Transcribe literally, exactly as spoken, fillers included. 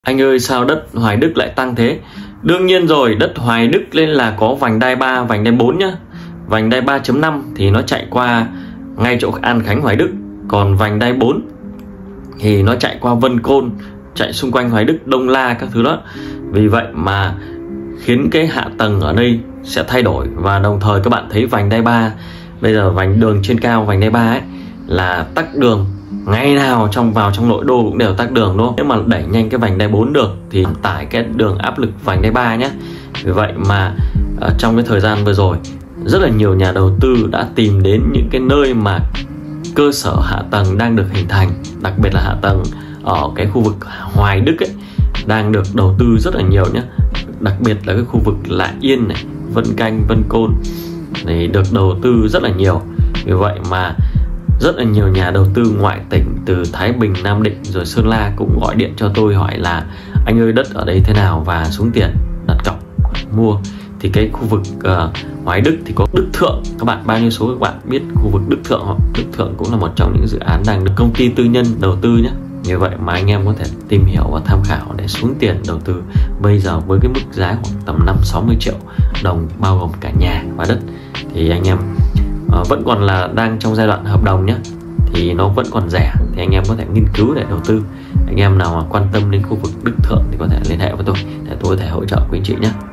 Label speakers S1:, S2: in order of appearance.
S1: Anh ơi, sao đất Hoài Đức lại tăng thế? Đương nhiên rồi, đất Hoài Đức lên là có vành đai ba, vành đai bốn nhá. Vành đai ba chấm năm thì nó chạy qua ngay chỗ An Khánh Hoài Đức. Còn vành đai bốn thì nó chạy qua Vân Côn, chạy xung quanh Hoài Đức, Đông La các thứ đó. Vì vậy mà khiến cái hạ tầng ở đây sẽ thay đổi. Và đồng thời các bạn thấy vành đai ba, bây giờ vành đường trên cao vành đai ba ấy là tắc đường, ngày nào trong vào trong nội đô cũng đều tắc đường đúng không? Nếu mà đẩy nhanh cái vành đai bốn được thì tải cái đường áp lực vành đai ba nhé. Vì vậy mà uh, trong cái thời gian vừa rồi rất là nhiều nhà đầu tư đã tìm đến những cái nơi mà cơ sở hạ tầng đang được hình thành, đặc biệt là hạ tầng ở cái khu vực Hoài Đức ấy đang được đầu tư rất là nhiều nhé. Đặc biệt là cái khu vực Lại Yên này, Vân Canh, Vân Côn thì được đầu tư rất là nhiều. Vì vậy mà rất là nhiều nhà đầu tư ngoại tỉnh từ Thái Bình, Nam Định rồi Sơn La cũng gọi điện cho tôi hỏi là anh ơi, đất ở đây thế nào và xuống tiền đặt cọc mua. Thì cái khu vực uh, Hoài Đức thì có Đức Thượng, các bạn bao nhiêu số các bạn biết khu vực Đức Thượng không? Đức Thượng cũng là một trong những dự án đang được công ty tư nhân đầu tư nhé. Như vậy mà anh em có thể tìm hiểu và tham khảo để xuống tiền đầu tư bây giờ với cái mức giá khoảng tầm năm sáu mươi triệu đồng bao gồm cả nhà và đất. Thì anh em uh, vẫn còn là đang trong giai đoạn hợp đồng nhé, thì nó vẫn còn rẻ, thì anh em có thể nghiên cứu để đầu tư. Anh em nào mà quan tâm đến khu vực Đức Thượng thì có thể liên hệ với tôi để tôi có thể hỗ trợ quý anh chị nhé.